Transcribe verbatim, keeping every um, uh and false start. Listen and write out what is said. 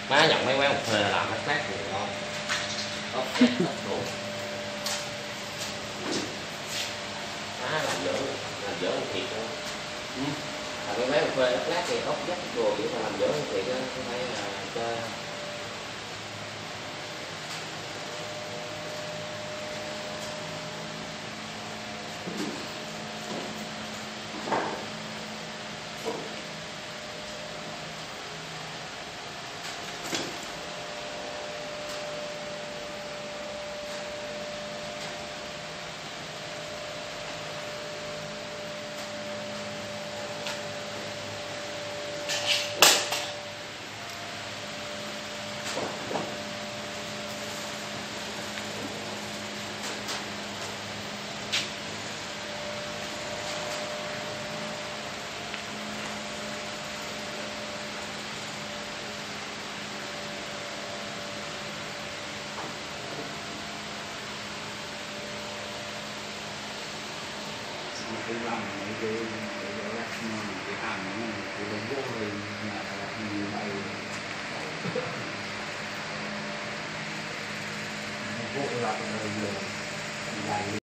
Má nhận mấy quán thuê làm hết phát rồi ngon. Ốc chết ốc đủ. Má làm dở, làm dở thiệt luôn. Ừ. À, mấy quán thuê lát lát thì ốc dắt đồ vậy mà làm dở thiệt á, không phải là chơi. Cái làm mấy cái cái cái cái hàng này cái logo này là như vậy logo là cái này